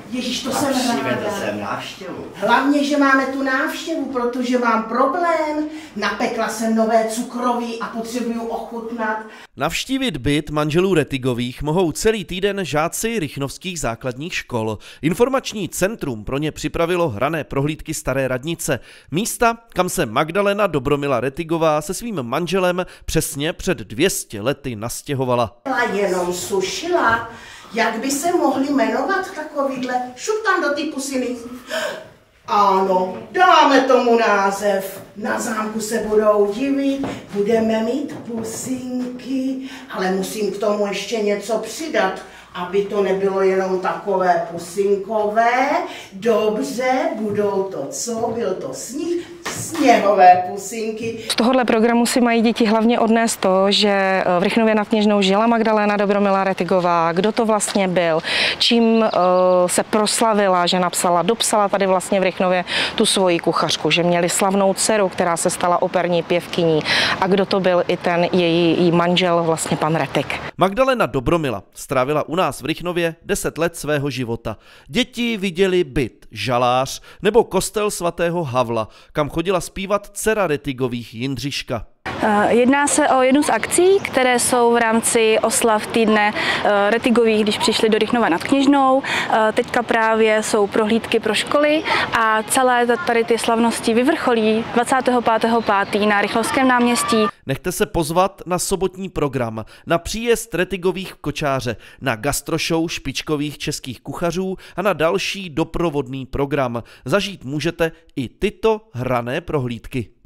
Ježíš, to jsem ráda. Přivede sem návštěvu. Hlavně, že máme tu návštěvu, protože mám problém. Napekla jsem nové cukroví a potřebuju ochutnat. Navštívit byt manželů Rettigových mohou celý týden žáci rychnovských základních škol. Informační centrum pro ně připravilo hrané prohlídky Staré radnice. Místa, kam se Magdalena Dobromila Rettigová se svým manželem přesně před 200 lety nastěhovala. Jenom sušila. Jak by se mohli jmenovat takovýhle? Šup tam do té pusiny. Ano, dáme tomu název. Na zámku se budou divit, budeme mít pusinky, ale musím k tomu ještě něco přidat, aby to nebylo jenom takové pusinkové. Dobře, budou to co? Byl to sníh, sněhové pusinky. Z tohohle programu si mají děti hlavně odnést to, že v Rychnově nad Kněžnou žila Magdalena Dobromila Rettigová, kdo to vlastně byl, čím se proslavila, že dopsala tady vlastně v Rychnově tu svoji kuchařku, že měli slavnou dceru, která se stala operní pěvkyní, a kdo to byl i ten její manžel, vlastně pan Rettig. Magdalena Dobromila strávila u nás v Rychnově 10 let svého života. Děti viděli byt, žalář nebo kostel svatého Havla, kam chodila zpívat dcera Rettigových Jindřiška. Jedná se o jednu z akcí, které jsou v rámci oslav týdne Rettigových, když přišli do Rychnova nad Kněžnou. Teďka právě jsou prohlídky pro školy a celé tady ty slavnosti vyvrcholí 25.5. na Rychnovském náměstí. Nechte se pozvat na sobotní program, na příjezd Rettigových v kočáře, na gastroshow špičkových českých kuchařů a na další doprovodný program. Zažít můžete i tyto hrané prohlídky.